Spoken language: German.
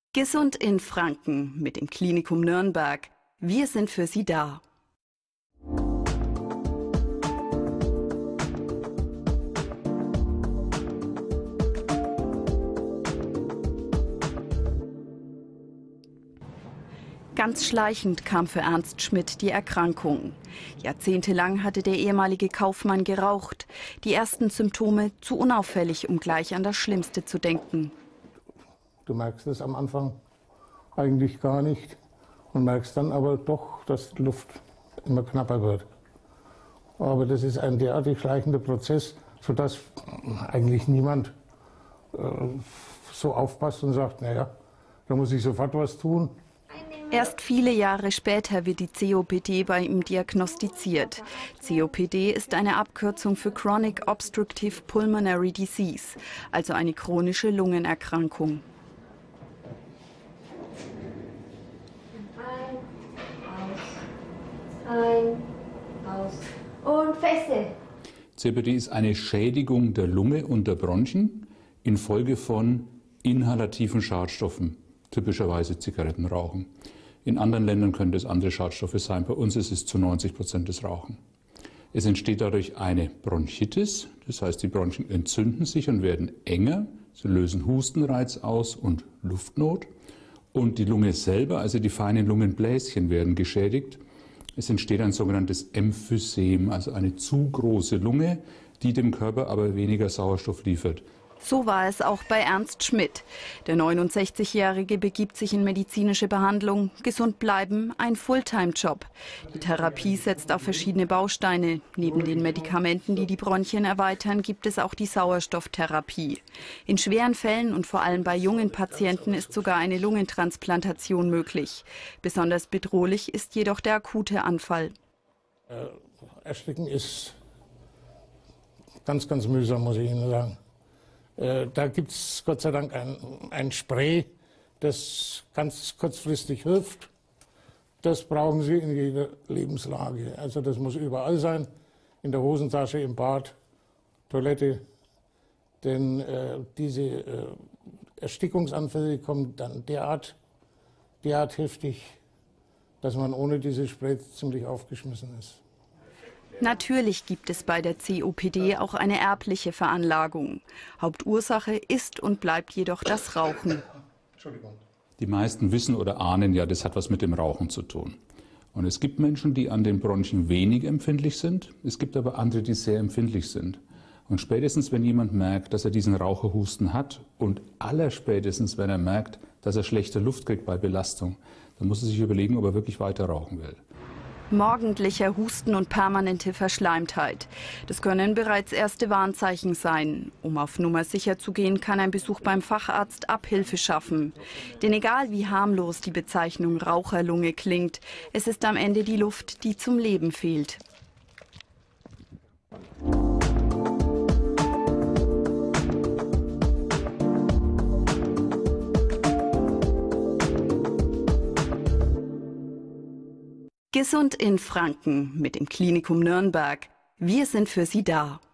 Gesund in Franken mit dem Klinikum Nürnberg. Wir sind für Sie da. Ganz schleichend kam für Ernst Schmidt die Erkrankung. Jahrzehntelang hatte der ehemalige Kaufmann geraucht. Die ersten Symptome zu unauffällig, um gleich an das Schlimmste zu denken. Du merkst es am Anfang eigentlich gar nicht und merkst dann aber doch, dass die Luft immer knapper wird. Aber das ist ein derartig schleichender Prozess, sodass eigentlich niemand so aufpasst und sagt, naja, da muss ich sofort was tun. Erst viele Jahre später wird die COPD bei ihm diagnostiziert. COPD ist eine Abkürzung für Chronic Obstructive Pulmonary Disease, also eine chronische Lungenerkrankung. Ein, aus und feste. COPD ist eine Schädigung der Lunge und der Bronchien infolge von inhalativen Schadstoffen, typischerweise Zigarettenrauchen. In anderen Ländern können es andere Schadstoffe sein, bei uns ist es zu 90% das Rauchen. Es entsteht dadurch eine Bronchitis, das heißt die Bronchien entzünden sich und werden enger, sie lösen Hustenreiz aus und Luftnot. Und die Lunge selber, also die feinen Lungenbläschen, werden geschädigt. Es entsteht ein sogenanntes Emphysem, also eine zu große Lunge, die dem Körper aber weniger Sauerstoff liefert. So war es auch bei Ernst Schmidt. Der 69-Jährige begibt sich in medizinische Behandlung. Gesund bleiben, ein Fulltime-Job. Die Therapie setzt auf verschiedene Bausteine. Neben den Medikamenten, die die Bronchien erweitern, gibt es auch die Sauerstofftherapie. In schweren Fällen und vor allem bei jungen Patienten ist sogar eine Lungentransplantation möglich. Besonders bedrohlich ist jedoch der akute Anfall. Ersticken ist ganz, ganz mühsam, muss ich Ihnen sagen. Da gibt es Gott sei Dank ein Spray, das ganz kurzfristig hilft. Das brauchen Sie in jeder Lebenslage. Also das muss überall sein, in der Hosentasche, im Bad, Toilette. Denn diese Erstickungsanfälle kommen dann derart heftig, dass man ohne dieses Spray ziemlich aufgeschmissen ist. Natürlich gibt es bei der COPD auch eine erbliche Veranlagung. Hauptursache ist und bleibt jedoch das Rauchen. Die meisten wissen oder ahnen ja, das hat was mit dem Rauchen zu tun. Und es gibt Menschen, die an den Bronchien wenig empfindlich sind. Es gibt aber andere, die sehr empfindlich sind. Und spätestens, wenn jemand merkt, dass er diesen Raucherhusten hat und allerspätestens, wenn er merkt, dass er schlechte Luft kriegt bei Belastung, dann muss er sich überlegen, ob er wirklich weiter rauchen will. Morgendlicher Husten und permanente Verschleimtheit. Das können bereits erste Warnzeichen sein. Um auf Nummer sicher zu gehen, kann ein Besuch beim Facharzt Abhilfe schaffen. Denn egal wie harmlos die Bezeichnung Raucherlunge klingt, es ist am Ende die Luft, die zum Leben fehlt. Gesund in Franken mit dem Klinikum Nürnberg. Wir sind für Sie da.